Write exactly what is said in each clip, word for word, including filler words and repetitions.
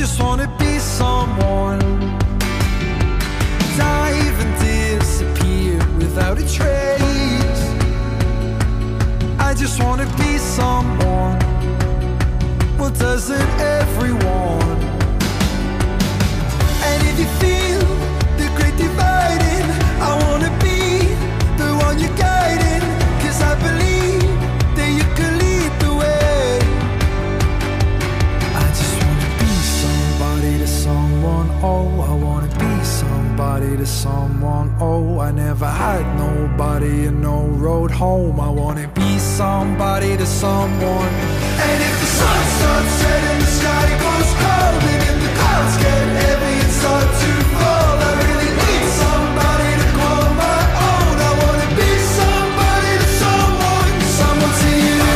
just wanna be someone. Dive and disappear without a trace. I just wanna be someone. Well, doesn't everyone? And if you feel the great dividing, I wanna be the one you're guiding. Cause I believe that you could lead the way. I just wanna be somebody to someone. Oh, I wanna be somebody to someone. Oh, I never had nobody and no road home. I wanna be somebody to someone. And if the sun starts setting, the sky goes cold, and if the clouds get heavy and start to fall, I really need somebody to call my own. I wanna be somebody to someone. Someone to you,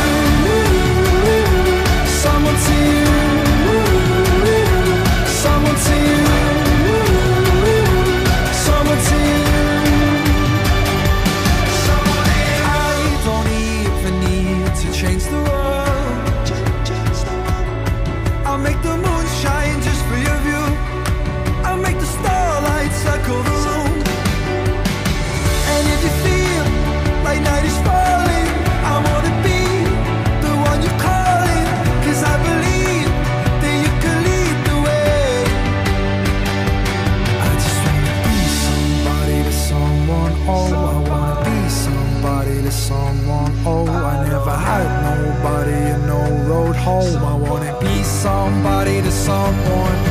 someone to you, someone to you, someone to you. I don't even need to change the world. I'll make the moon shine just for your view. I'll make the starlight circle the room. And if you feel like night is falling, I wanna be the one you're calling. Cause I believe that you could lead the way. I just wanna be somebody to someone. Oh, I wanna be somebody to someone. Oh, I never had nobody and no road home. I wanna be somebody to someone.